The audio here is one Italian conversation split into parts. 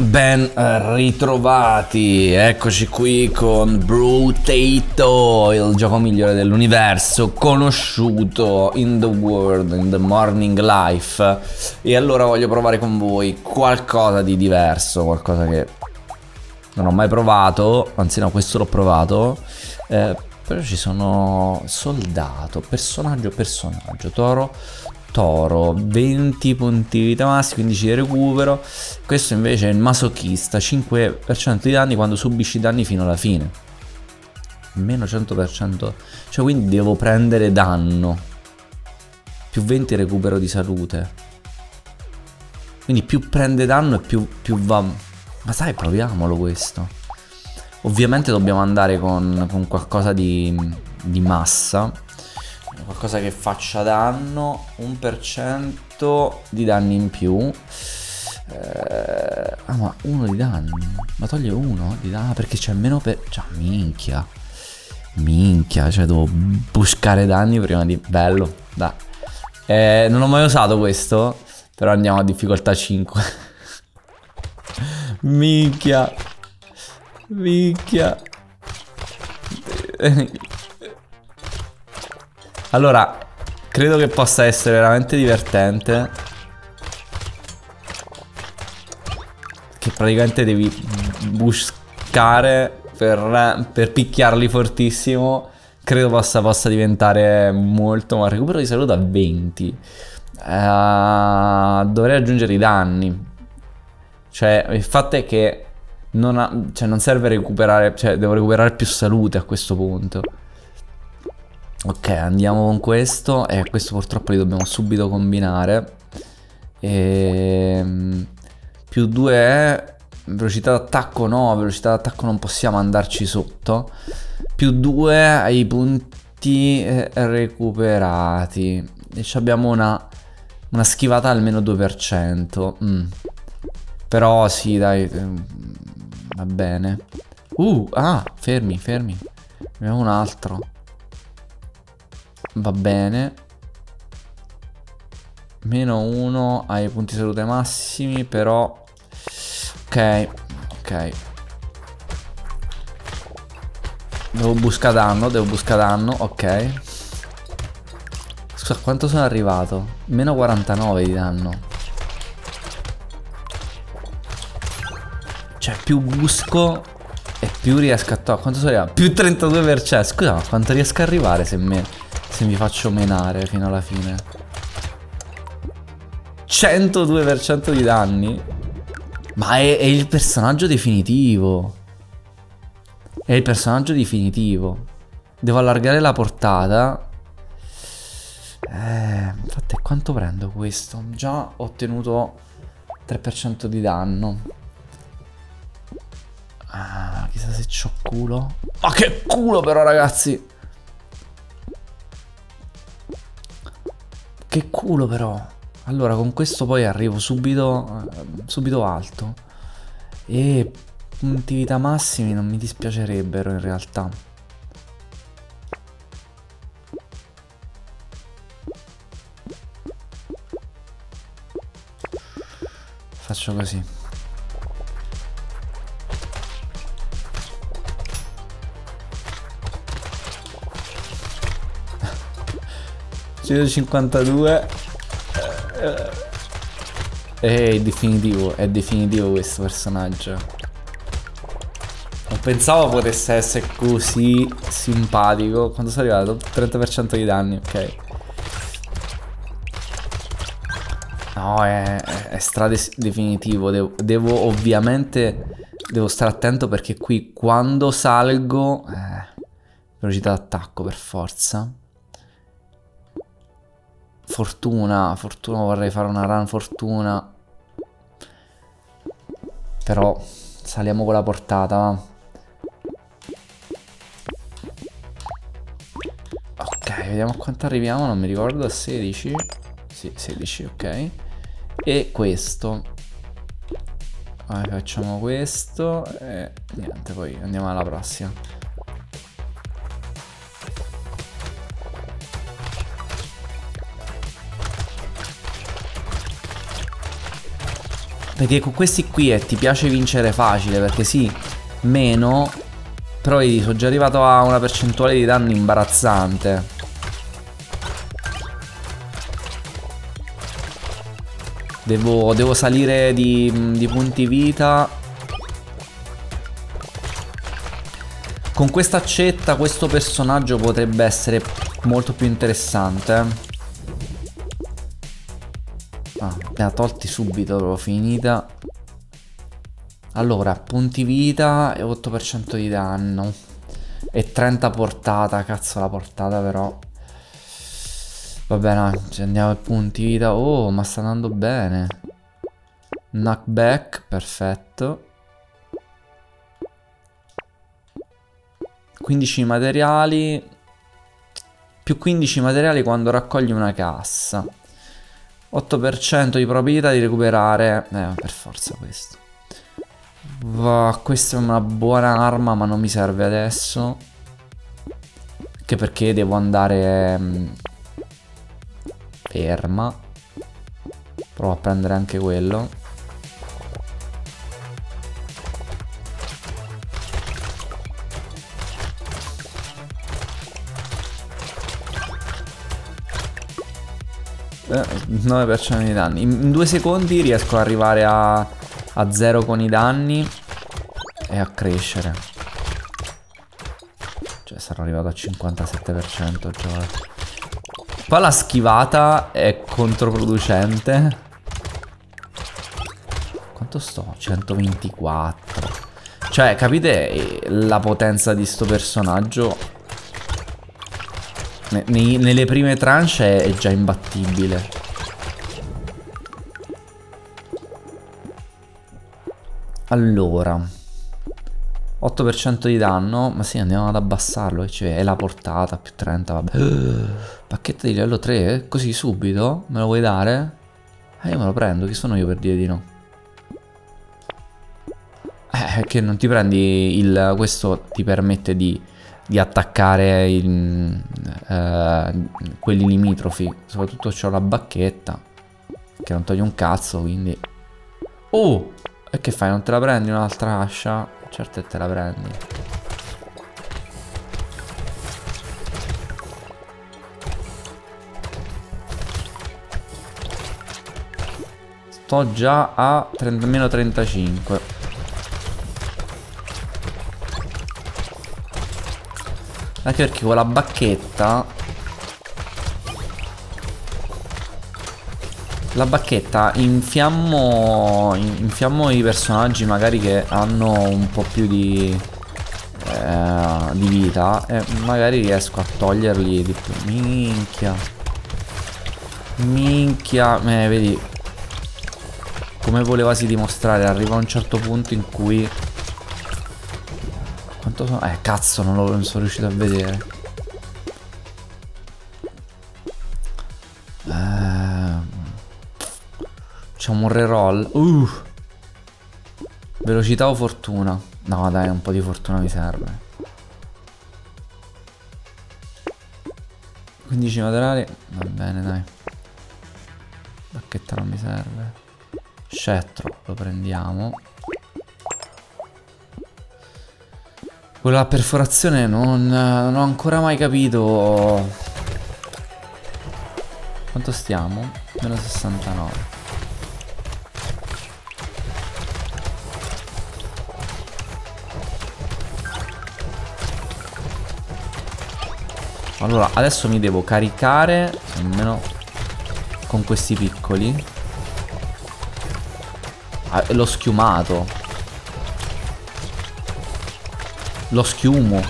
Ben ritrovati, eccoci qui con Brutato, il gioco migliore dell'universo, conosciuto in the world, in the morning life. E allora voglio provare con voi qualcosa di diverso, qualcosa che non ho mai provato, anzi no, questo l'ho provato. Però ci sono soldato, personaggio, toro, 20 punti di vita massi, 15 di recupero. Questo invece è il masochista, 5% di danni quando subisci danni fino alla fine. Meno 100%, cioè quindi devo prendere danno. Più 20 recupero di salute. Quindi più prende danno e più va. Ma sai, proviamolo questo. Ovviamente dobbiamo andare con qualcosa di massa. Qualcosa che faccia danno. 1% di danni in più. Ma uno di danni. Ma toglie uno di danni. Perché c'è meno per. Cioè, minchia. Minchia. Cioè, devo buscare danni prima di. Bello. Dai. Non ho mai usato questo. Però andiamo a difficoltà 5. Minchia. Minchia. Allora, credo che possa essere veramente divertente. Che praticamente devi buscare per picchiarli fortissimo. Credo possa diventare molto. Ma recupero di salute a 20. Dovrei aggiungere i danni. Cioè, il fatto è che non serve recuperare. Cioè, devo recuperare più salute a questo punto. Ok, andiamo con questo. E questo purtroppo li dobbiamo subito combinare. Più 2 è velocità d'attacco. No, velocità d'attacco non possiamo andarci sotto. Più 2 ai punti recuperati. E abbiamo una schivata almeno 2%. Però sì, dai. Va bene. Fermi. Abbiamo un altro. Va bene. Meno 1 ai punti salute massimi. Però ok. Devo buscare danno. Ok. Scusa, quanto sono arrivato? Meno 49 di danno. Cioè, più busco e più riesco a togliere. Quanto sono arrivato? Più 32%. Scusa, ma quanto riesco a arrivare se mi faccio menare fino alla fine? 102% di danni. Ma è il personaggio definitivo. È il personaggio definitivo. Devo allargare la portata. Infatti, quanto prendo questo? Già ho ottenuto 3% di danno. Chissà se c'ho culo. Ma che culo però, ragazzi. Che culo però. Allora, con questo poi arrivo subito alto. E punti vita massimi non mi dispiacerebbero in realtà. Faccio così. È 52. È definitivo questo personaggio. Non pensavo potesse essere così simpatico. Quando sono arrivato? 30% di danni, ok. No, è definitivo. Devo ovviamente. Devo stare attento perché qui quando salgo. Velocità d'attacco per forza. Fortuna, vorrei fare una run fortuna. Però saliamo con la portata, va. Ok, vediamo a quanto arriviamo, non mi ricordo, a 16. Sì, 16, ok. E questo. Facciamo questo e niente, poi andiamo alla prossima. Perché con questi qui ti piace vincere facile, perché sì, meno, però vedi, sono già arrivato a una percentuale di danno imbarazzante. Devo salire di punti vita. Con questa accetta questo personaggio potrebbe essere molto più interessante. Ah, me la tolti subito, l'ho finita. Allora, punti vita e 8% di danno. E 30 portata, cazzo la portata però. Vabbè, no, andiamo ai punti vita. Oh, ma sta andando bene. Knockback, perfetto. 15 materiali. Più 15 materiali quando raccogli una cassa. 8% di probabilità di recuperare. Per forza questo. Questa è una buona arma, ma non mi serve adesso. Anche perché devo andare ferma. Provo a prendere anche quello. Eh, 9% di danni. In 2 secondi riesco ad arrivare a 0 con i danni e a crescere. Cioè sarò arrivato al 57% già. Poi la schivata è controproducente. Quanto sto? 124. Cioè capite la potenza di sto personaggio? Nelle prime tranche è già imbattibile. Allora 8% di danno. Ma sì, andiamo ad abbassarlo. Cioè, è la portata più 30, vabbè. Pacchetto di livello 3? Così subito? Me lo vuoi dare? Io me lo prendo. Chi sono io per dire di no? Che non ti prendi questo ti permette di attaccare quelli limitrofi. Soprattutto c'ho la bacchetta che non toglie un cazzo, quindi. Oh! E che fai? Non te la prendi un'altra ascia? Certo che te la prendi. Sto già a meno 35. Anche perché con la bacchetta infiammo i personaggi magari che hanno un po' più di vita, e magari riesco a toglierli di più. Minchia, vedi come volevasi dimostrare. Arriva a un certo punto in cui quanto sono? Cazzo, non sono riuscito a vedere. Facciamo un reroll. Velocità o fortuna? No, dai, un po' di fortuna mi serve. 15 materiali. Va bene, dai. Bacchetta non mi serve. Scettro, lo prendiamo. Quella perforazione non ho ancora mai capito. Quanto stiamo? Meno 69. Allora, adesso mi devo caricare almeno con questi piccoli. L'ho schiumato. Lo schiumo.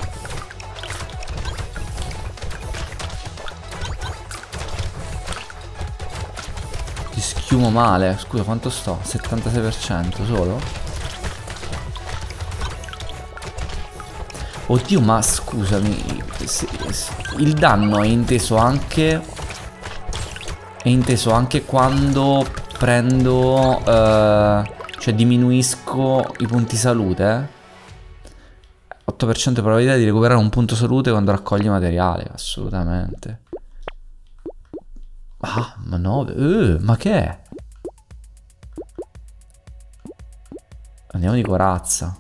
Ti schiumo male. Scusa, quanto sto? 76% solo? Oddio, ma scusami. Il danno è inteso anche quando prendo cioè diminuisco i punti salute. 8% di probabilità di recuperare un punto salute quando raccogli materiale. Assolutamente. Ah, ma 9. Ma che è? Andiamo di corazza.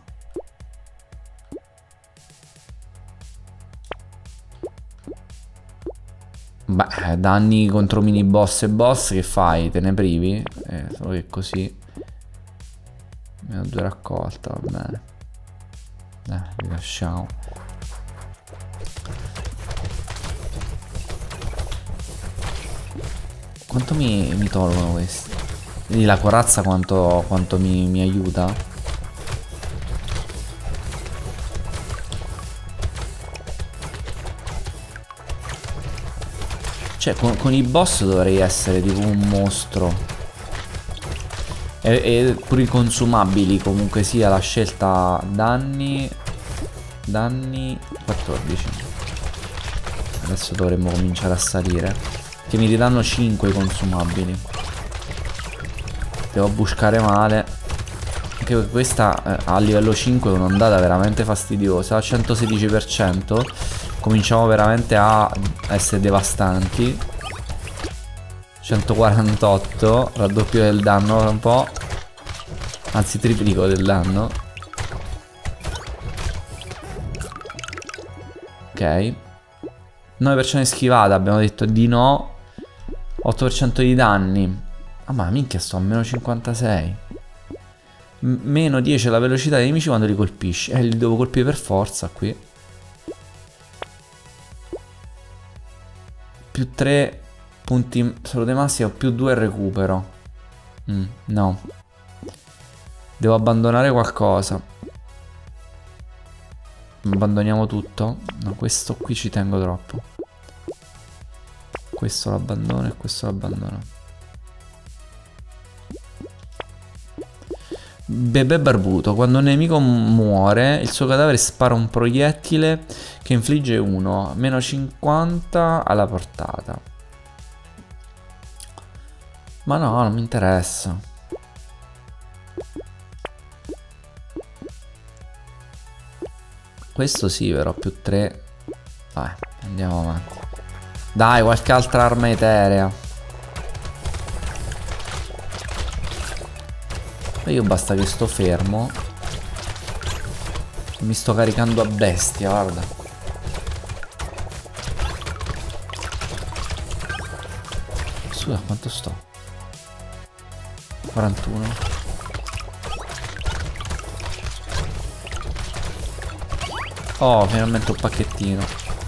Beh, danni contro mini boss e boss, che fai? Te ne privi? Solo che così. Meno 2 raccolta, va bene. Li lasciamo. Quanto mi tolgono questi? Vedi la corazza quanto mi aiuta? Cioè con i boss dovrei essere tipo un mostro. E pure i consumabili comunque sia la scelta. Danni 14. Adesso dovremmo cominciare a salire, che mi ridanno 5 i consumabili. Devo buscare male. Anche perché questa a livello 5 è un'ondata veramente fastidiosa. 116%. Cominciamo veramente a essere devastanti. 148. Raddoppio del danno un po'. Anzi triplico del danno. Ok. 9% di schivata. Abbiamo detto di no. 8% di danni. Ah ma minchia, sto a meno 56. Meno 10 la velocità dei nemici quando li colpisci. Li devo colpire per forza qui. Più 3 punti salute massima, più 2 recupero. No. Devo abbandonare qualcosa. Abbandoniamo tutto. No, questo qui ci tengo troppo. Questo lo abbandono e questo lo abbandono. Bebè barbuto. Quando un nemico muore, il suo cadavere spara un proiettile che infligge 1, meno 50 alla portata. Ma no, non mi interessa. Questo sì, però più 3. Vai, andiamo avanti. Dai, qualche altra arma eterea. Io basta che sto fermo. Mi sto caricando a bestia, guarda. Scusa, quanto sto? 41. Oh, finalmente un pacchettino.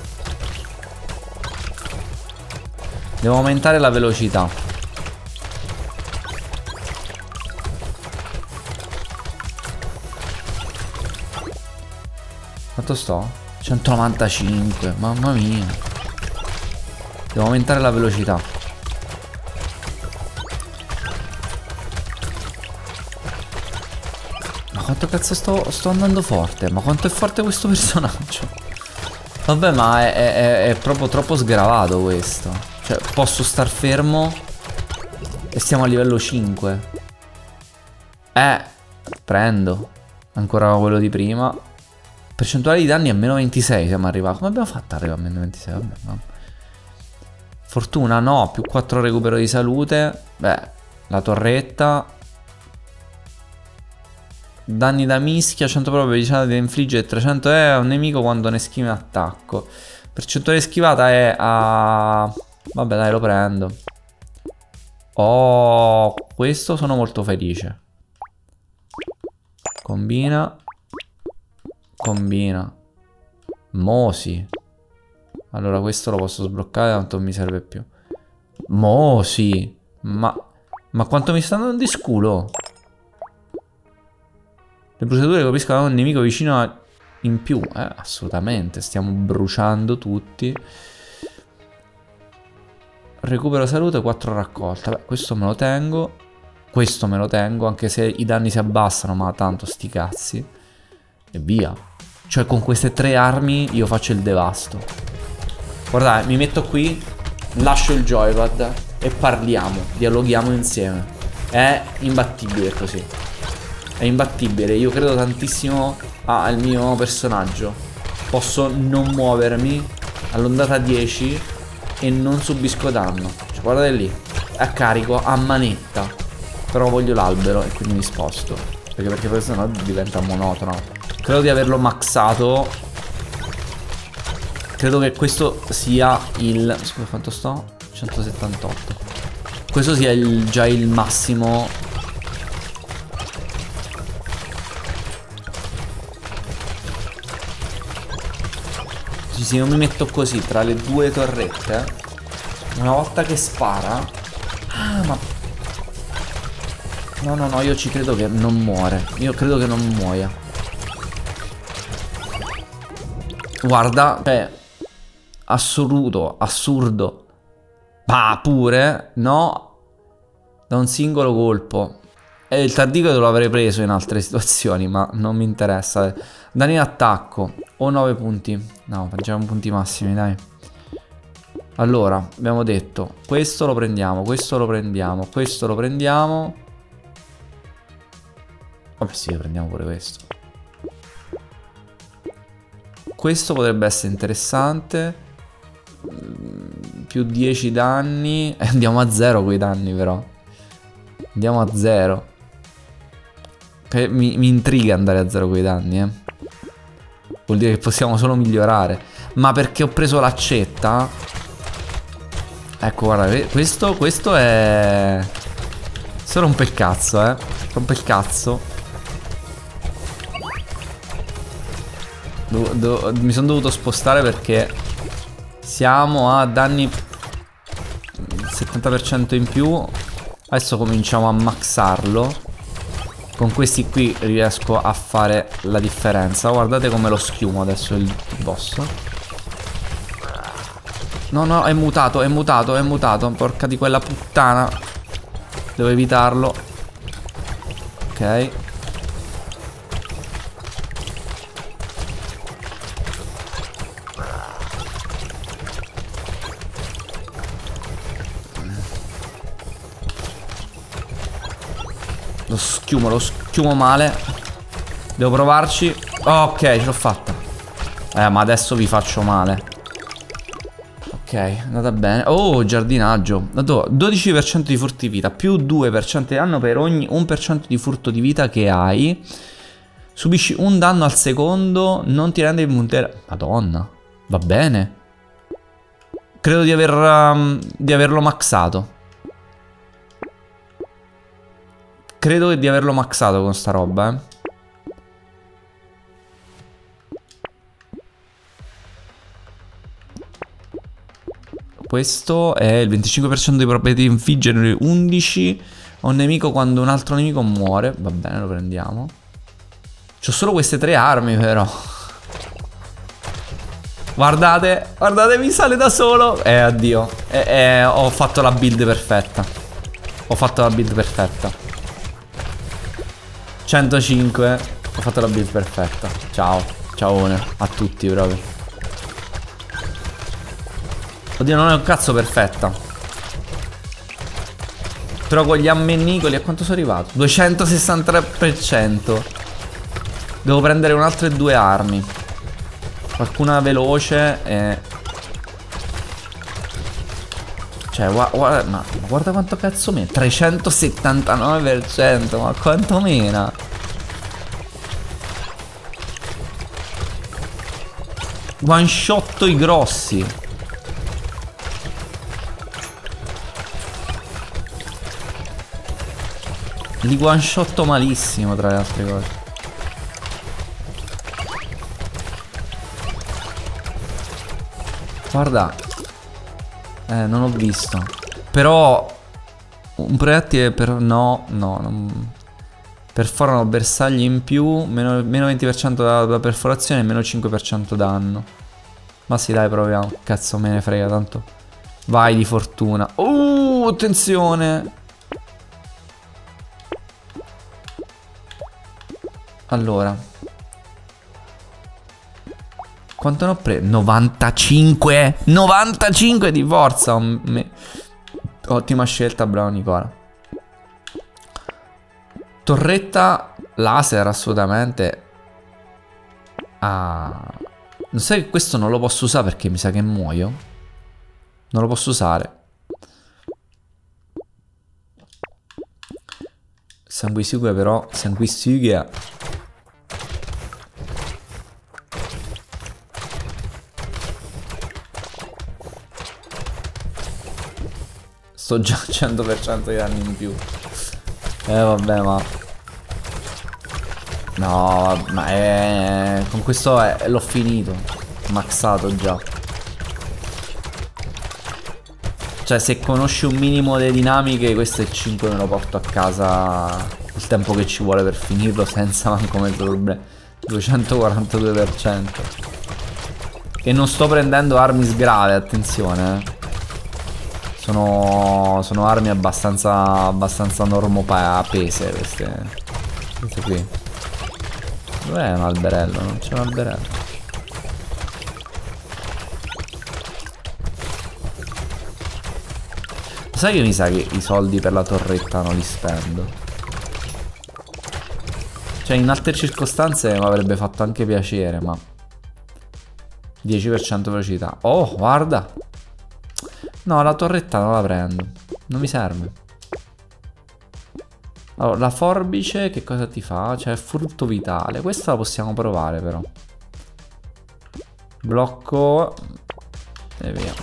Devo aumentare la velocità. Quanto sto? 195, mamma mia. Devo aumentare la velocità. Ma quanto cazzo sto andando forte? Ma quanto è forte questo personaggio? Vabbè, ma è proprio troppo sgravato questo. Cioè, posso star fermo e siamo a livello 5. Prendo ancora quello di prima. Percentuale di danni a meno 26 siamo arrivati. Come abbiamo fatto ad arrivare a meno 26? Vabbè, no. Fortuna no, più 4 recupero di salute. Beh, la torretta. Danni da mischia, 100 probabilità di infliggere 300 a un nemico quando ne schiva in attacco. Percentuale di schivata è a... Vabbè dai, lo prendo. Oh, questo sono molto felice. Combina. Combina. Mosi. Allora questo lo posso sbloccare, tanto non mi serve più. Mosi. Ma quanto mi sta dando di scudo? Le bruciature colpiscono un nemico vicino in più. Assolutamente. Stiamo bruciando tutti. Recupero salute, 4 raccolta. Beh, questo me lo tengo. Questo me lo tengo, anche se i danni si abbassano, ma tanto sti cazzi. E via. Cioè con queste 3 armi io faccio il devasto. Guardate, mi metto qui, lascio il joypad e parliamo, dialoghiamo insieme. È imbattibile così. È imbattibile, io credo tantissimo al mio personaggio. Posso non muovermi all'ondata 10 e non subisco danno. Cioè, guardate lì, a carico, a manetta. Però voglio l'albero e quindi mi sposto. Perché poi sennò diventa monotono. Credo di averlo maxato. Credo che questo sia il... Scusa, quanto sto? 178. Questo sia già il massimo. Se io mi metto così tra le due torrette, una volta che spara... Ah, ma... No, no, no, io ci credo che non muore. Io credo che non muoia. Guarda, cioè... Assoluto, assurdo. Ma pure, no, da un singolo colpo. E il tardigrado lo avrei preso in altre situazioni, ma non mi interessa. Danni in attacco. O 9 punti. No, facciamo punti massimi, dai. Allora, abbiamo detto, questo lo prendiamo, questo lo prendiamo, questo lo prendiamo. Vabbè sì, prendiamo pure questo. Questo potrebbe essere interessante. Più 10 danni. Andiamo a 0 quei danni però. Andiamo a 0. Mi intriga andare a 0 quei danni, Vuol dire che possiamo solo migliorare. Ma perché ho preso l'accetta? Ecco, guarda, questo è... Questo rompe il cazzo, rompe il cazzo. Mi sono dovuto spostare perché siamo a danni 70% in più. Adesso cominciamo a maxarlo. Con questi qui riesco a fare la differenza. Guardate come lo schiumo adesso il boss. No, no, è mutato, è mutato, è mutato. Porca di quella puttana. Devo evitarlo. Ok. Lo schiumo male. Devo provarci. Ok, ce l'ho fatta. Ma adesso vi faccio male. Ok, è andata bene. Oh, giardinaggio. 12% di furtività, più 2% di danno per ogni 1% di furto di vita che hai. Subisci un danno al secondo. Non ti rende immunitario. Madonna. Va bene. Credo di averlo maxato. Credo di averlo maxato con sta roba, Questo è il 25% di probabilità di infliggere 11 a un nemico quando un altro nemico muore. Va bene, lo prendiamo. C'ho solo queste 3 armi però. Guardate, guardate, mi sale da solo. Addio. Ho fatto la build perfetta. Ho fatto la build perfetta. 105. Ho fatto la build perfetta. Ciao. Ciaone a tutti proprio. Oddio, non è un cazzo perfetta. Però con gli ammennicoli a quanto sono arrivato? 263%. Devo prendere un'altra 2 armi. Qualcuna veloce e... Cioè, ma guarda quanto cazzo mena. 379%. Ma quanto mena? One shotto i grossi. Li one shotto malissimo, tra le altre cose. Guarda. Non ho visto. Però un proiettile per... No, non... Perforano bersagli in più. Meno 20% da perforazione e meno 5% danno. Ma sì, dai, proviamo. Cazzo me ne frega tanto. Vai di fortuna. Attenzione. Allora, quanto ne ho preso? 95. 95 di forza. Ottima scelta, bravo Nicola. Torretta laser, assolutamente. Non sai che questo non lo posso usare perché mi sa che muoio. Non lo posso usare. Sanguisuga però, sanguisuga. Sto già a 100% di danni in più. Vabbè, ma... No, ma con questo l'ho finito. Maxato già. Cioè, se conosci un minimo le dinamiche, questo è il 5 me lo porto a casa. Il tempo che ci vuole per finirlo senza manco mezzo problema. 242%. E non sto prendendo armi sgrave, attenzione, Sono armi abbastanza normopese queste qui. Dov'è un alberello? Non c'è un alberello. Sai che mi sa che i soldi per la torretta non li spendo. Cioè in altre circostanze mi avrebbe fatto anche piacere, ma 10% velocità. Oh, guarda. No, la torretta non la prendo. Non mi serve. Allora, la forbice che cosa ti fa? Cioè, frutto vitale. Questa la possiamo provare però. Blocco. E via.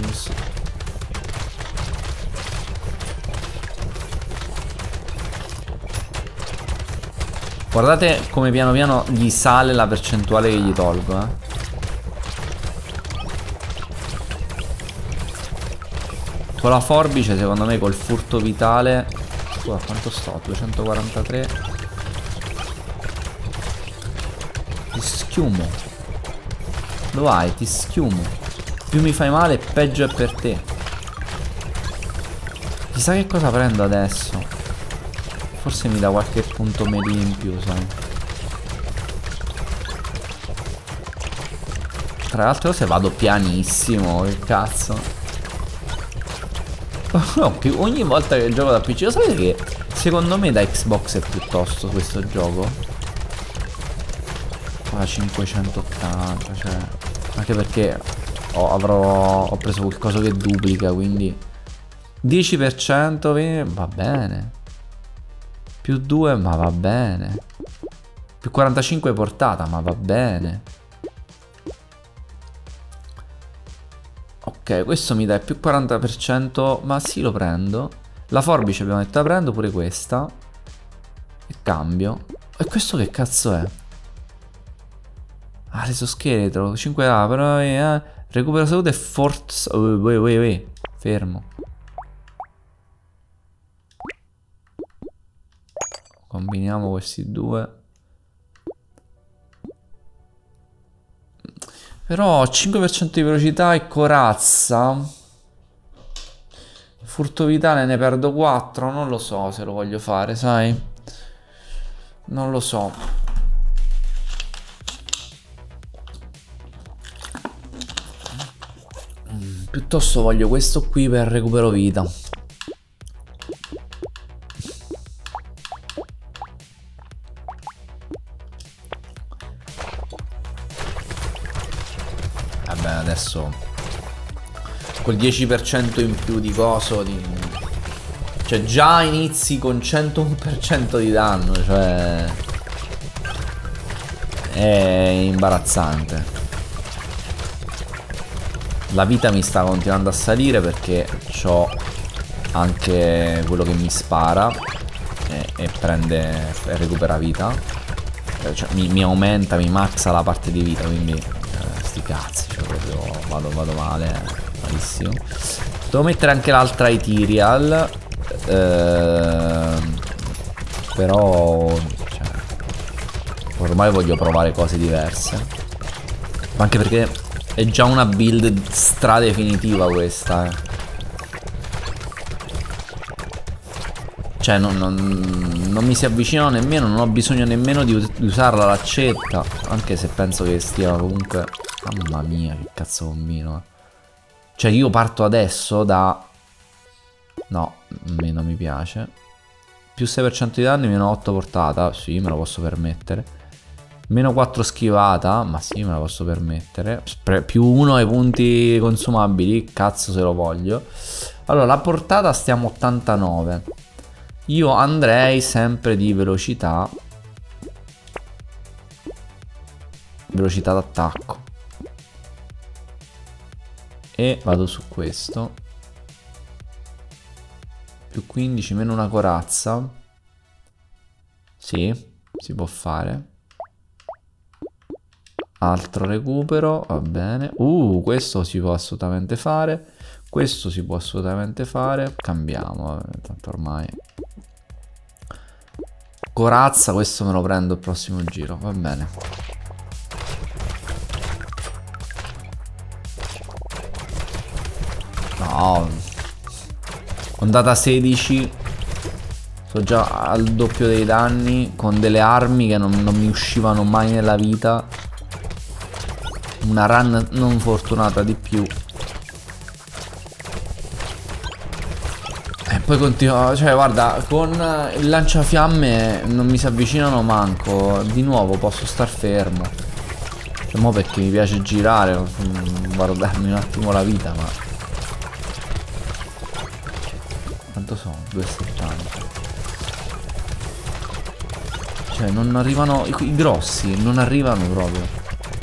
Guardate come piano piano gli sale la percentuale che gli tolgo, Con la forbice, secondo me, col furto vitale... Scusa, quanto sto? 243. Ti schiumo. Lo vai, ti schiumo. Più mi fai male, peggio è per te. Chissà che cosa prendo adesso. Forse mi dà qualche punto melee in più, sai. Tra l'altro se vado pianissimo, che cazzo. No, ogni volta che gioco da PC, lo sapete che secondo me da Xbox è più tosto questo gioco? Ah, 580, cioè. Anche perché ho preso qualcosa che duplica, quindi 10% va bene. Più 2, ma va bene. Più 45 portata, ma va bene. Ok, questo mi dà più 40%, ma sì, lo prendo. La forbice abbiamo detto la prendo, pure questa. E cambio. E questo che cazzo è? Ah, l'esoscheletro, 5A, però recupera salute e forza. Fermo. Combiniamo questi due. Però 5% di velocità e corazza. Furto vitale ne perdo 4. Non lo so se lo voglio fare, sai? Non lo so. Piuttosto voglio questo qui per recupero vita. Vabbè, adesso col 10% in più di coso cioè già inizi con 101% di danno. Cioè è imbarazzante. La vita mi sta continuando a salire perché c'ho anche quello che mi spara e prende e recupera vita. Cioè, mi aumenta, mi maxa la parte di vita, quindi sti cazzi, cioè proprio vado male, malissimo. Devo mettere anche l'altra Ethereal, però cioè, ormai voglio provare cose diverse, ma anche perché è già una build stradefinitiva questa, Cioè non mi si avvicinano nemmeno, non ho bisogno nemmeno di usare la laccetta. Anche se penso che stia comunque... Mamma mia, che cazzo combino. Cioè io parto adesso da... No, a me non mi piace. Più 6% di danni, meno 8 portata. Sì, me lo posso permettere. Meno 4 schivata. Ma sì, me lo posso permettere. Più 1 ai punti consumabili. Cazzo se lo voglio. Allora, la portata stiamo 89. Io andrei sempre di velocità. Velocità d'attacco. E vado su questo. Più 15 meno una corazza. Sì, si può fare. Altro recupero, va bene. Questo si può assolutamente fare. Questo si può assolutamente fare. Cambiamo, tanto ormai. Corazza, questo me lo prendo il prossimo giro, va bene. No. Ondata 16. Sto già al doppio dei danni. Con delle armi che non mi uscivano mai nella vita. Una run non fortunata di più. E poi continua. Cioè guarda, con il lanciafiamme non mi si avvicinano manco. Di nuovo posso star fermo. Cioè, mo perché mi piace girare, guardarmi un attimo la vita, ma quanto sono? 2,70. Cioè non arrivano. I grossi non arrivano proprio.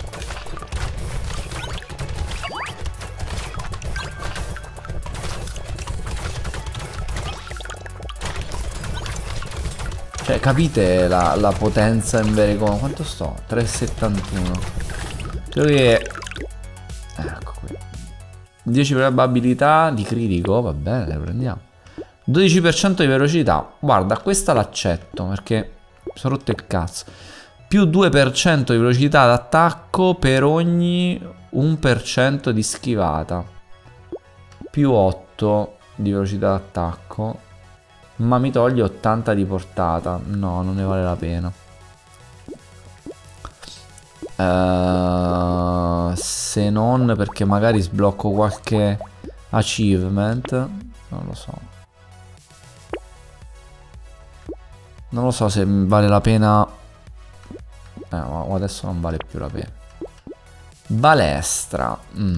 Cioè capite la potenza in Vericon? Quanto sto? 3,71. Credo che... Ecco qui. 10 probabilità di critico. Va bene, le prendiamo. 12% di velocità. Guarda, questa l'accetto perché sono rotto il cazzo. Più 2% di velocità d'attacco per ogni 1% di schivata. Più 8 di velocità d'attacco. Ma mi toglie 80 di portata. No, non ne vale la pena. Se non perché magari sblocco qualche achievement. Non lo so. Non lo so se vale la pena. Ma adesso non vale più la pena. Balestra.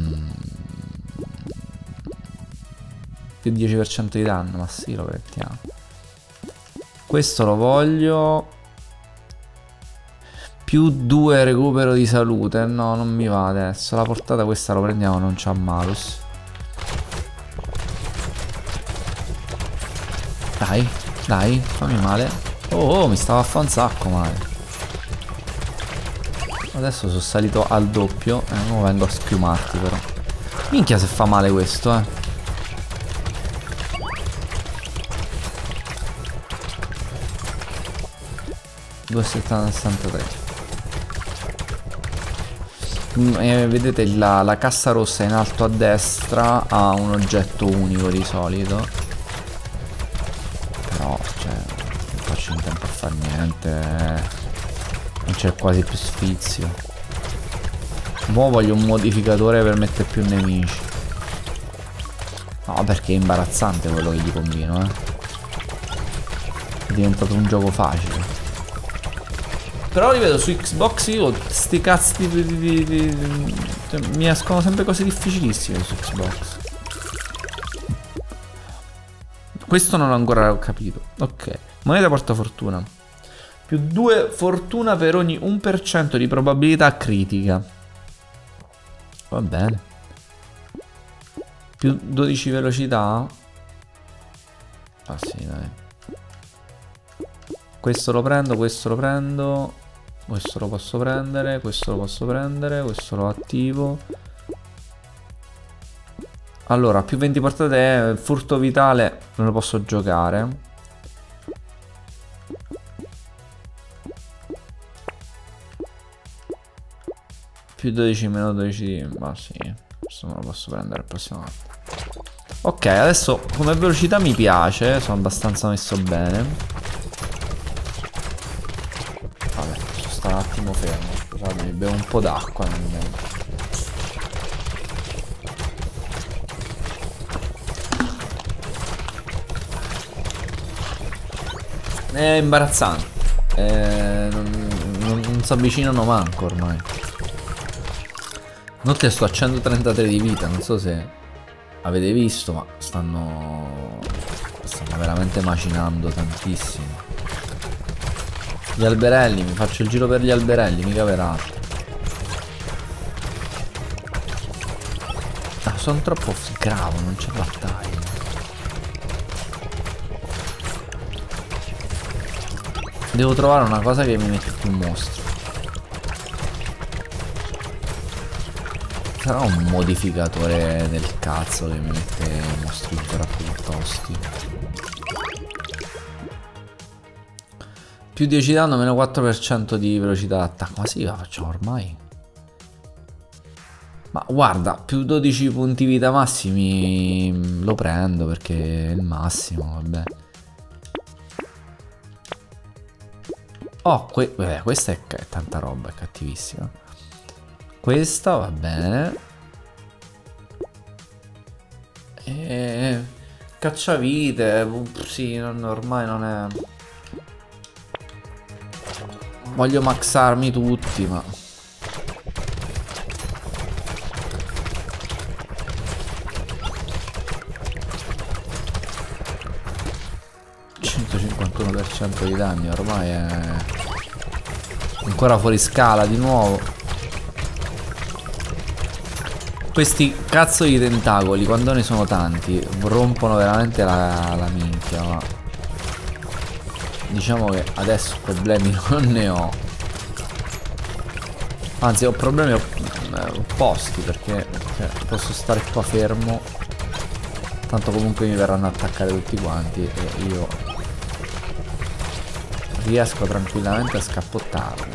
Più 10% di danno. Ma sì, lo mettiamo. Questo lo voglio. Più 2 recupero di salute. No, non mi va adesso. La portata questa lo prendiamo, non c'ha malus. Dai, dai, fammi male. Oh, mi stava a fa un sacco male. Adesso sono salito al doppio. Ora vengo a spiumarti però. Minchia se fa male questo, 2,63. Vedete la cassa rossa in alto a destra ha un oggetto unico di solito. Però cioè non faccio in tempo a fare niente. Non c'è quasi più sfizio. Mo voglio un modificatore per mettere più nemici. No, perché è imbarazzante quello che gli combino, È diventato un gioco facile. Però ripeto, su Xbox io sti cazzi cioè, mi escono sempre cose difficilissime su Xbox. Questo non l'ho ancora capito. Ok. Moneta portafortuna. Più 2 fortuna per ogni 1% di probabilità critica. Va bene. Più 12 velocità. Ah sì, dai. Questo lo prendo, questo lo prendo. Questo lo posso prendere, questo lo posso prendere, questo lo attivo. Allora, più 20 portate, furto vitale, non lo posso giocare. Più 12 meno 12, ma sì, questo me lo posso prendere il prossimo anno. Ok, adesso come velocità mi piace, sono abbastanza messo bene. Un attimo fermo, scusatemi, bevo un po' d'acqua nel mentre. È imbarazzante. Non si avvicinano manco ormai. Notte sto a 133 di vita, non so se avete visto, ma stanno Stanno veramente macinando tantissimo. Gli alberelli, mi faccio il giro per gli alberelli, mica per altro. Ah, sono troppo sgravo, non c'è battaglia. Devo trovare una cosa che mi mette più mostri. Sarà un modificatore del cazzo che mi mette mostri ancora più tosti. Più 10 danno, meno 4% di velocità d'attacco. Ma sì, la facciamo ormai. Ma guarda, più 12 punti vita massimi lo prendo perché è il massimo, vabbè. Oh, questa è tanta roba, è cattivissima. Questa va bene. E cacciavite, sì, ormai non è... Voglio maxarmi tutti, ma... ...151% di danni, ormai è... Ancora fuori scala di nuovo. Questi cazzo di tentacoli, quando ne sono tanti, rompono veramente la minchia, ma... Diciamo che adesso problemi non ne ho. Anzi, ho problemi opposti, perché posso stare qua fermo. Tanto comunque mi verranno a attaccare tutti quanti e io riesco tranquillamente a scappottarmi.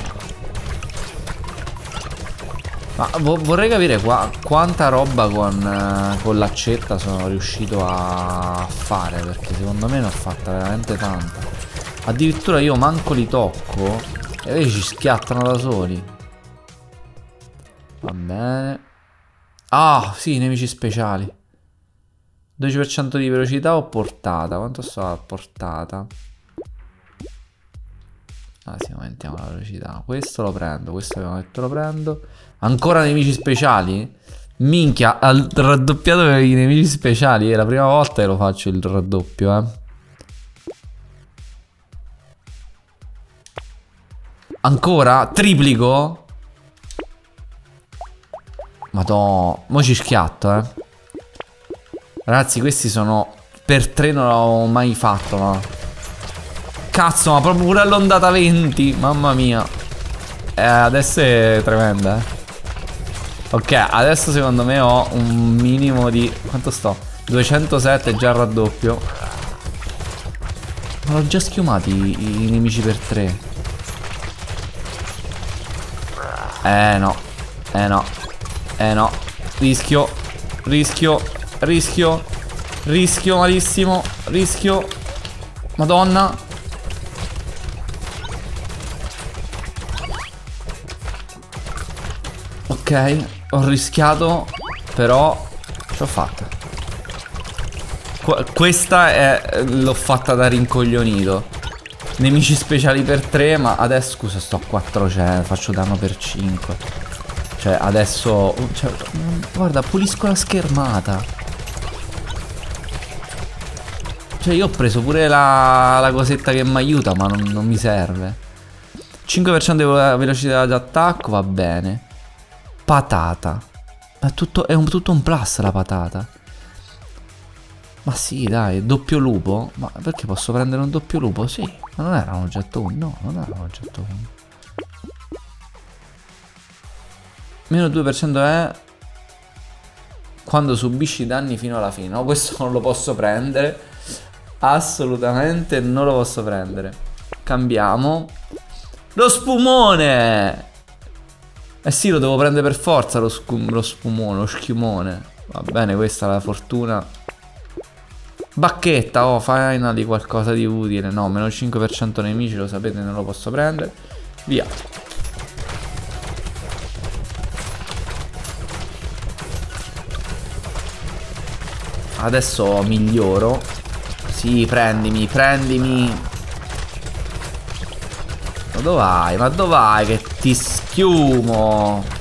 Ma vorrei capire quanta roba con l'accetta sono riuscito a fare, perché secondo me ne ho fatta veramente tanta. Addirittura io manco li tocco e invece ci schiattano da soli. Va bene. Ah, sì, nemici speciali. 12% di velocità o portata? Quanto sto a portata? Ah sì, aumentiamo la velocità. Questo lo prendo, questo abbiamo detto lo prendo. Ancora nemici speciali? Minchia, al raddoppiato per i nemici speciali. È la prima volta che lo faccio il raddoppio, eh. Ancora? Triplico? Madò. Mo ci schiatto, eh. Ragazzi, questi sono... Per 3 non l'ho mai fatto, ma... Cazzo, ma proprio pure all'ondata 20. Mamma mia. Adesso è tremenda, eh. Ok, adesso secondo me ho un minimo di... Quanto sto? 207 già il raddoppio. Ma l'ho già schiumati i nemici per 3. No. No. Rischio malissimo. Rischio. Madonna. Ok, ho rischiato, però ce l'ho fatta. Questa l'ho fatta da rincoglionito. Nemici speciali per 3, ma adesso scusa, sto a 4, cioè faccio danno per 5. Cioè adesso, cioè, guarda, pulisco la schermata. Cioè io ho preso pure la cosetta che mi aiuta, ma non mi serve. 5% di velocità d'attacco, va bene. Patata. Ma è tutto un plus la patata. Ma sì, dai, doppio lupo. Ma perché posso prendere un doppio lupo? Sì, ma non era un oggetto 1. No, non era un oggetto 1. Meno 2% è quando subisci danni fino alla fine. No, questo non lo posso prendere. Assolutamente non lo posso prendere. Cambiamo. Lo spumone. Eh sì, lo devo prendere per forza lo spumone, lo schiumone. Va bene, questa è la fortuna. Bacchetta, oh, finally qualcosa di utile. No, meno 5% nemici, lo sapete, non lo posso prendere. Via. Adesso miglioro. Sì, prendimi. Ma dove vai? Ma dove vai che ti schiumo?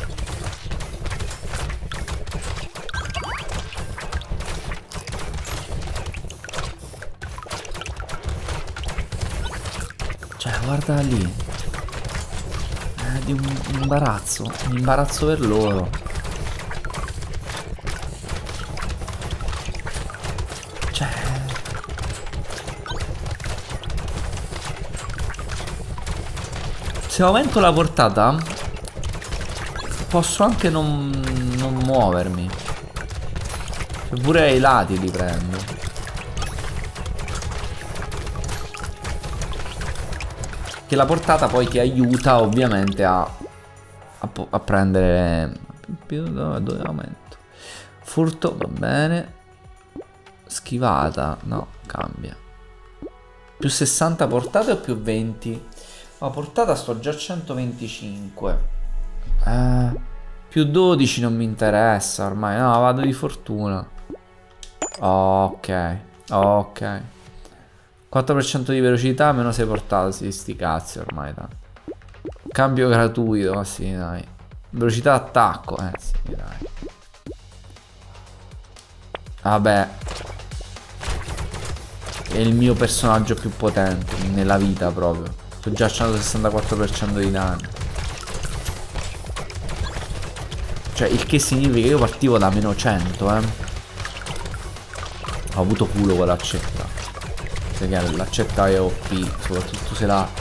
guarda lì. Di un imbarazzo. Un imbarazzo per loro. Cioè... Se aumento la portata posso anche non muovermi. Pure ai lati li prendo. Che la portata poi ti aiuta ovviamente a prendere più dove aumento. Furto, va bene. Schivata, no, cambia. Più 60 portate o più 20? La portata sto già a 125. Più 12 non mi interessa ormai. No, vado di fortuna. Ok, ok. 4% di velocità, meno 6 portate. Sì, sti cazzi ormai tanto. Cambio gratuito, ma sì, dai. Velocità attacco, sì, dai. Vabbè. È il mio personaggio più potente nella vita proprio. Sto già a 164% di danni. Cioè, il che significa che io partivo da meno 100, Ho avuto culo con l'accetta. Perché l'accetta è OP, soprattutto se la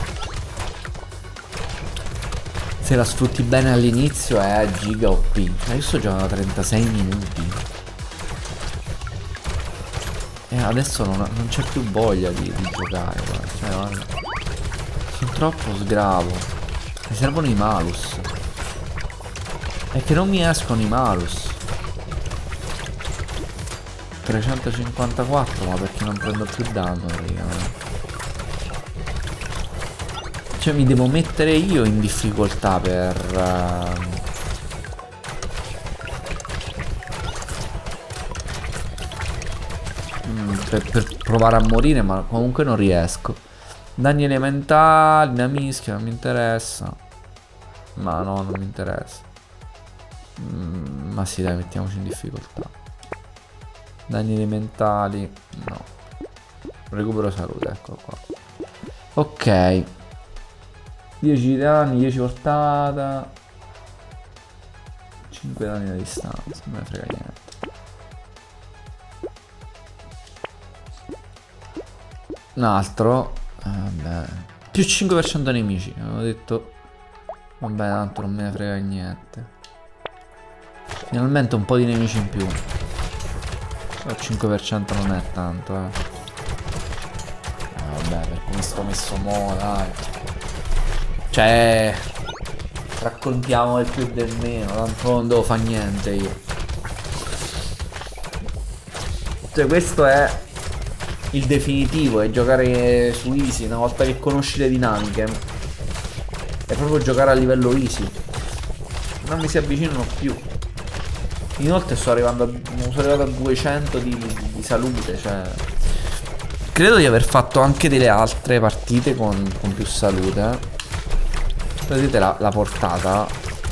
sfrutti bene all'inizio è giga OP. Cioè, io sto giocando da 36 minuti. E adesso non c'è più voglia di giocare, guarda. Cioè, guarda. Sono troppo sgravo. Mi servono i malus. È che non mi escono i malus. 354, ma perché non prendo più danno praticamente. Cioè mi devo mettere io in difficoltà per provare a morire, ma comunque non riesco. Danni elementali, una mischia, non mi interessa. Ma no, non mi interessa. Ma sì, dai, mettiamoci in difficoltà. Danni elementali, no. Recupero salute, eccolo qua. Ok. 10 danni, 10 portata. 5 danni da distanza, non me ne frega niente. Un altro. Vabbè. Più 5% nemici. Avevo detto. Vabbè, tanto non me ne frega niente. Finalmente un po' di nemici in più. Però 5% non è tanto, Vabbè, per come sto messo mo', dai. Cioè, raccontiamo del più e del meno. Tanto non devo fare niente io. Cioè, questo è il definitivo, è giocare su easy. Una volta che conosci le dinamiche, è proprio giocare a livello easy. Non mi si avvicinano più. Inoltre sono arrivato a 200 di salute. Cioè, credo di aver fatto anche delle altre partite con più salute. Vedete la portata.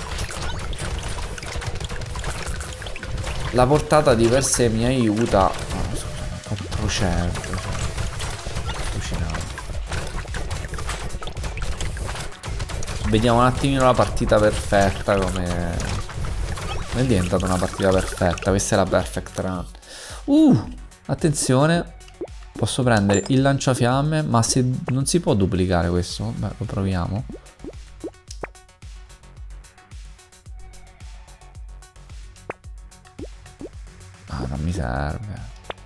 La portata di per sé mi aiuta. Vediamo un attimino la partita perfetta. Come è diventata una partita perfetta. Questa è la perfect run. Attenzione. Posso prendere il lanciafiamme. Ma se non si può duplicare questo, beh, lo proviamo. Ah, non mi serve.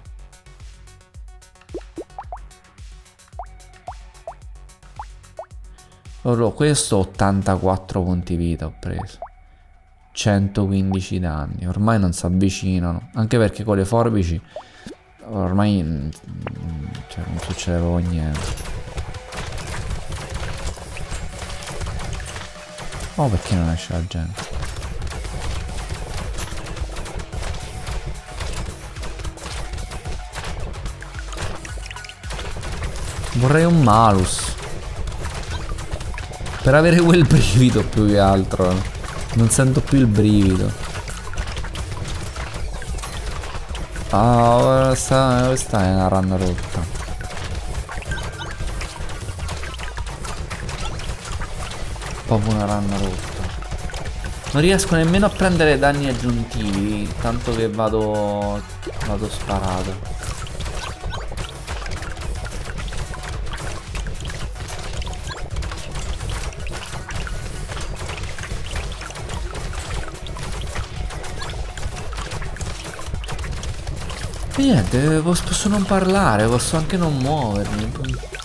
Allora, questo 84 punti vita ho preso. 115 danni. Ormai non si avvicinano. Anche perché con le forbici ormai cioè, non succede proprio niente. Oh, perché non esce la gente? Vorrei un malus per avere quel brivido più che altro. Non sento più il brivido. Ah, questa è una run rotta. proprio una ranna rotta. Non riesco nemmeno a prendere danni aggiuntivi, tanto che vado sparato. E niente, posso non parlare, posso anche non muovermi.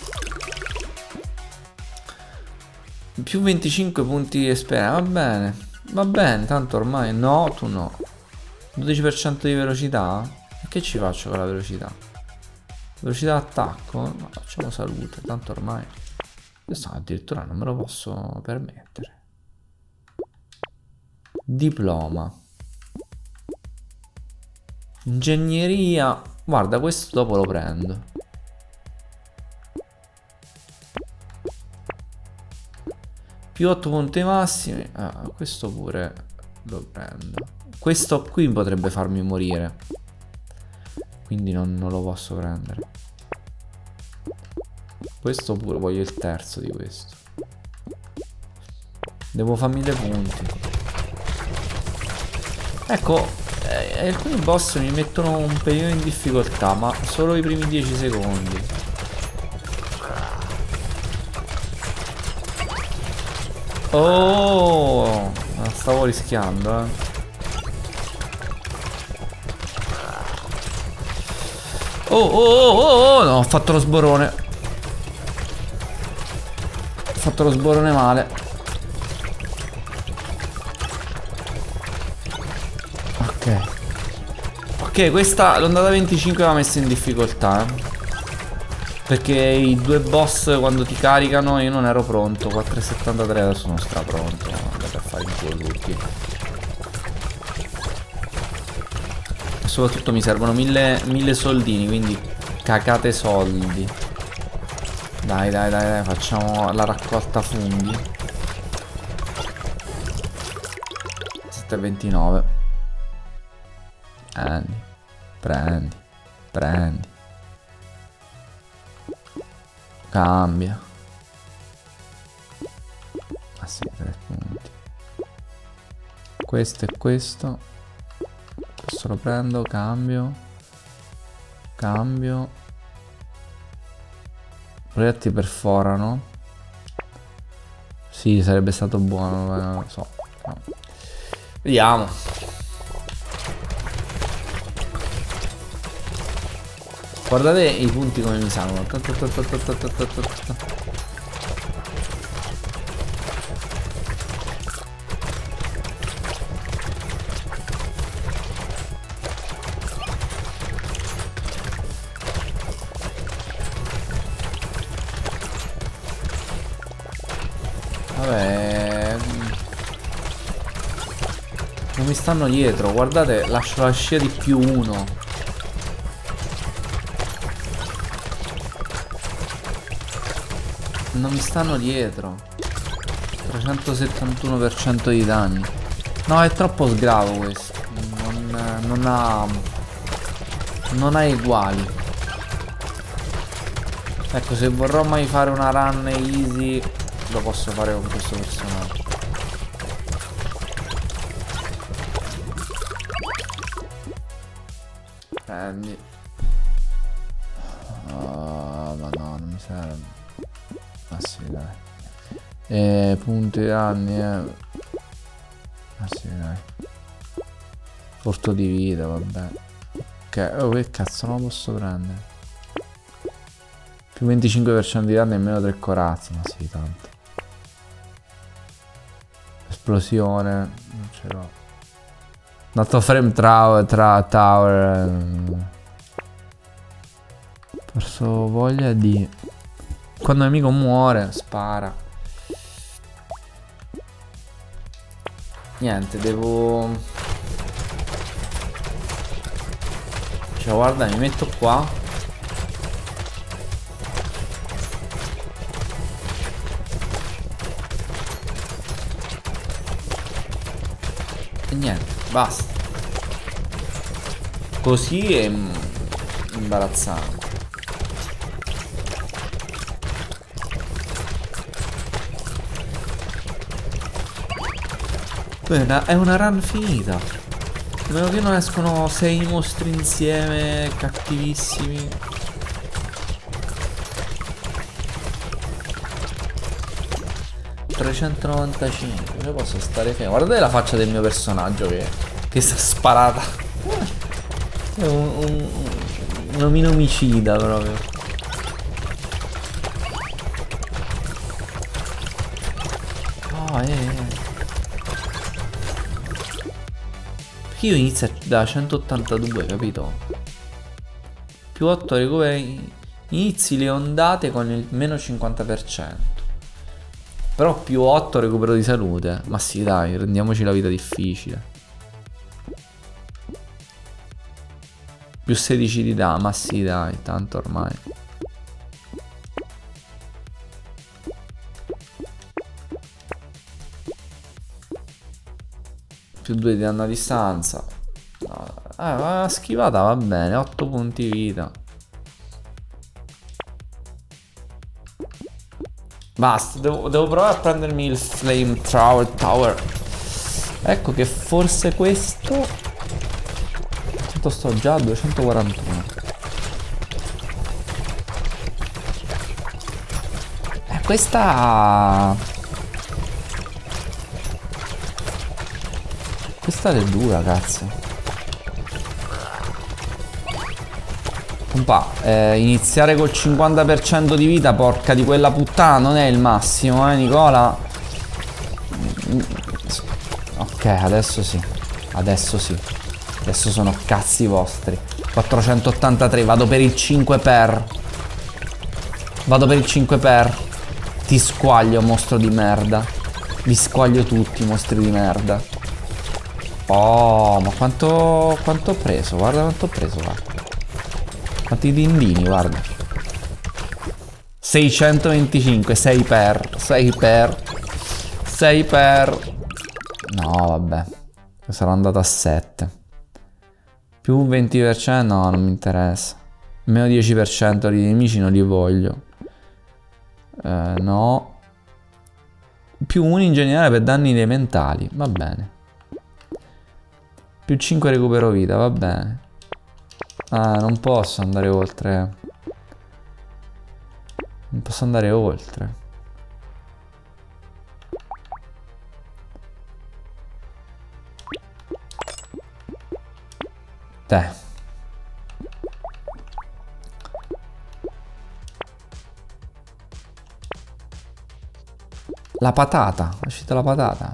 Più 25 punti di esperienza, va bene, tanto ormai no, tu no. 12% di velocità? E che ci faccio con la velocità? Velocità d'attacco? No, facciamo salute, tanto ormai questo addirittura non me lo posso permettere. Diploma. Ingegneria. Guarda, questo dopo lo prendo. Più 8 punti massimi. Questo pure lo prendo. Questo qui potrebbe farmi morire, quindi non lo posso prendere. Questo pure, voglio il terzo di questo. Devo farmi dei punti. Ecco, alcuni boss mi mettono un pelino in difficoltà, ma solo i primi 10 secondi. Oh, la stavo rischiando, Oh, no, ho fatto lo sborone. Ho fatto lo sborone male. Ok, questa l'ondata 25 l'ha messa in difficoltà, perché i due boss quando ti caricano io non ero pronto. 4,73, adesso sono strapronto. Andate a fare in culo tutti. E soprattutto mi servono 1000 soldini, quindi cacate soldi. Dai, facciamo la raccolta funghi. 7,29. Prendi. Cambia. Ah sì, 3 punti. Questo e questo. Questo lo prendo, cambio. Proietti perforano. Sì, sarebbe stato buono, non lo so. No. Vediamo. Guardate i punti come mi salgono. Vabbè, non mi stanno dietro. Guardate, lascio la scia di +1. Non mi stanno dietro. 371% di danni. No, è troppo sgravo questo. Non ha uguali. Ecco, se vorrò mai fare una run easy, lo posso fare con questo personaggio. Prendi. Oh, ma no, non mi serve. Ah sì, dai. Punti danni, Ah sì, dai. Porto di vita, vabbè. Ok, oh, che cazzo non lo posso prendere? Più 25% di danni e meno 3 corazzi. Ma sì, tanto. Esplosione. Non ce l'ho. Dato frame tower. Perso voglia di... Quando il nemico muore, spara. Niente, devo... Cioè, guarda, mi metto qua. E niente, basta. Così è imbarazzante. Beh, è una run finita. A meno che non escono 6 mostri insieme cattivissimi. $395. Io posso stare fermo. Guardate la faccia del mio personaggio che sta sparata. È un omino omicida proprio. Oh, Perché io inizio da 182, capito? Più 8 recuperi. Inizi le ondate con il meno 50%. Però più 8 recupero di salute. Ma sì, dai, rendiamoci la vita difficile. Più 16 di danno. Ma sì, dai, tanto ormai. Più 2 di danno a distanza. La schivata va bene. 8 punti vita. Basta, devo provare a prendermi il Flame Tower. Ecco che forse questo... Quanto sto già? A 241. Questa è dura, cazzo. Iniziare col 50% di vita, porca di quella puttana, non è il massimo, Nicola. Ok, adesso sì. Adesso sì. Adesso sono cazzi vostri. 483, vado per il 5 per. Vado per il 5 per. Ti squaglio, mostro di merda. Vi squaglio tutti, mostri di merda. Oh, ma quanto ho preso? Guarda quanto ho preso, guarda. Quanti dindini, guarda. 625, 6 per. 6 per. 6 per. No, vabbè. Sarò andato a 7. Più 20%, no, non mi interessa. Meno 10% di nemici non li voglio. No. Più 1 in generale per danni elementali, va bene. Più 5 recupero vita, va bene. Ah, non posso andare oltre. Non posso andare oltre. Dai. La patata, è uscita la patata.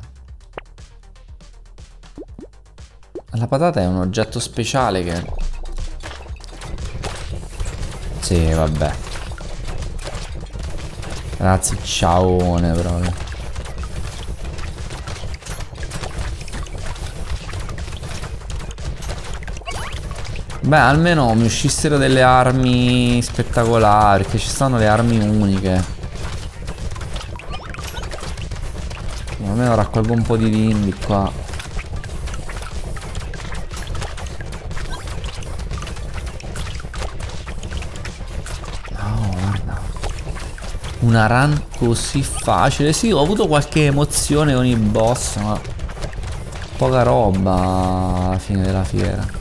La patata è un oggetto speciale che... Sì, vabbè. Ragazzi, ciaone proprio. Beh, almeno mi uscissero delle armi spettacolari, perché ci stanno le armi uniche. Almeno raccolgo un po' di dindi qua. No, guarda. Una run così facile. Sì, ho avuto qualche emozione con i boss, ma poca roba alla fine della fiera.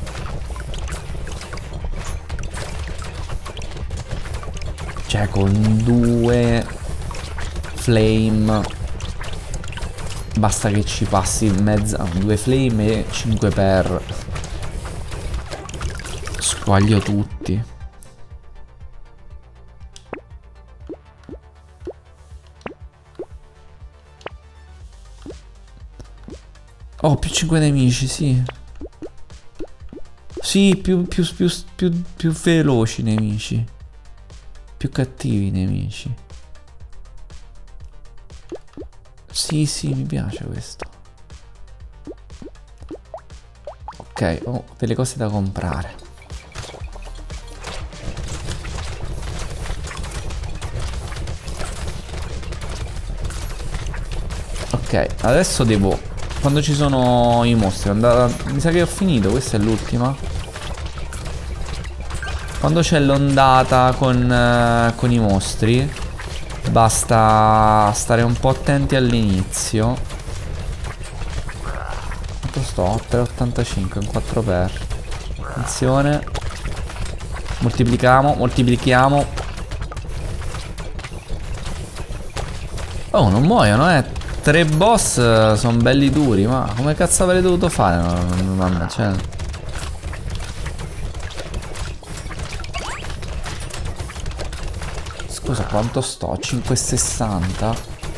Cioè, con 2 flame basta che ci passi in mezzo a 2 flame e 5 per. Squaglio tutti. Oh, più 5 nemici, sì. Sì, più veloci i nemici. Più cattivi i nemici. Sì, sì, mi piace questo. Ok, ho delle cose da comprare. Ok, adesso devo... Quando ci sono i mostri, mi sa che ho finito, questa è l'ultima. Quando c'è l'ondata con i mostri, basta stare un po' attenti all'inizio. Quanto sto? 3,85 in 4 per. Attenzione. Moltiplichiamo, moltiplichiamo. Oh, non muoiono, 3 boss sono belli duri, ma come cazzo avrei dovuto fare? No, cioè... Scusa, quanto sto? 5,60?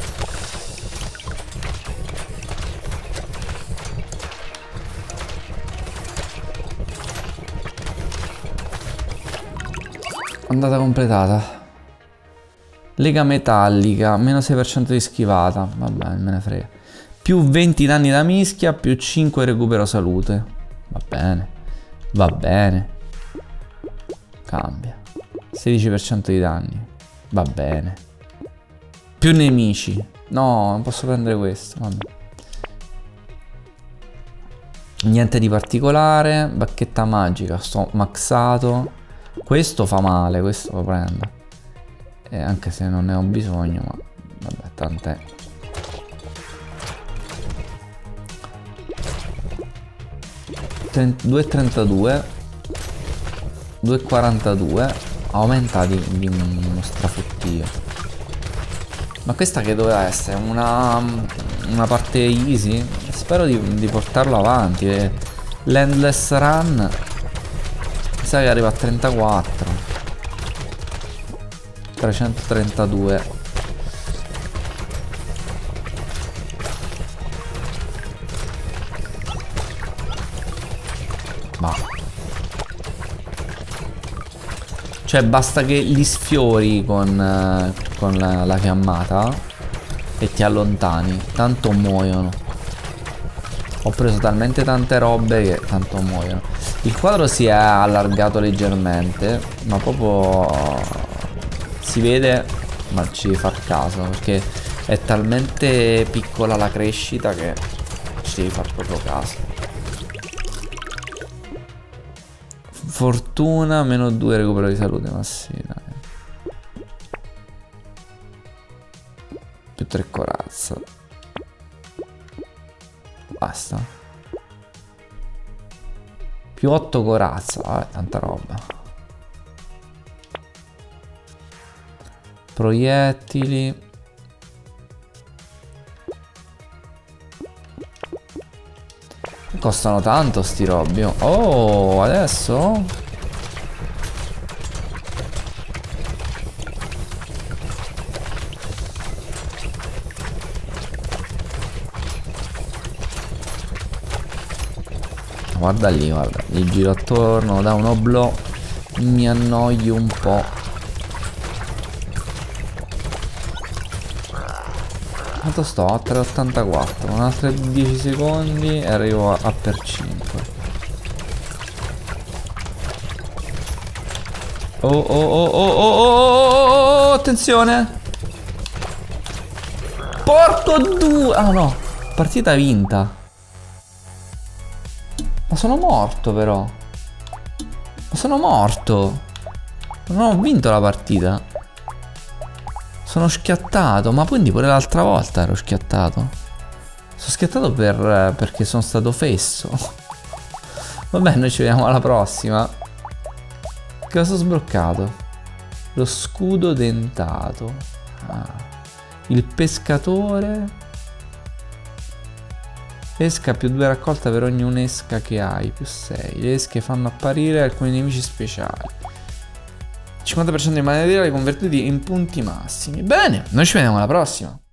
Andata completata. Lega metallica, meno 6% di schivata. Vabbè, me ne frega. Più 20 danni da mischia, più 5 recupero salute. Va bene. Va bene. Cambia. 16% di danni. Va bene. Più nemici. No, non posso prendere questo. Vabbè. Niente di particolare. Bacchetta magica. Sto maxato. Questo fa male, questo lo prendo. Anche se non ne ho bisogno, ma vabbè, tant'è. $2,32. 2,42. Aumenta di uno strafottio. Ma questa che doveva essere? Una parte easy? Spero di portarlo avanti. L'endless run mi sa che arriva a 34. 332. Ma cioè basta che li sfiori con la fiammata e ti allontani. Tanto muoiono. Ho preso talmente tante robe che tanto muoiono. Il quadro si è allargato leggermente, ma proprio si vede, ma ci devi far caso perché è talmente piccola la crescita che ci devi far proprio caso. Fortuna meno 2 recupero di salute, ma sì, dai. Più 3 corazza. Basta. Più 8 corazza, vabbè, tanta roba. Proiettili. Costano tanto sti robi. Oh, adesso? Guarda lì, guarda. Gli giro attorno da un oblò. Mi annoio un po'. Quanto sto? A 3,84. Un altro 10 secondi e arrivo a per 5. Oh, attenzione. Porco due. Ah no, partita vinta. Ma sono morto però. Ma sono morto. Non ho vinto la partita. Sono schiattato. Ma quindi pure l'altra volta ero schiattato. Sono schiattato perché sono stato fesso. Vabbè, noi ci vediamo alla prossima. Che cosa ho sbloccato? Lo scudo dentato. Il pescatore. Esca più 2 raccolta per ogni un'esca che hai. Più 6. Le esche fanno apparire alcuni nemici speciali. 50% di materiali convertiti in punti massimi. Bene, noi ci vediamo alla prossima.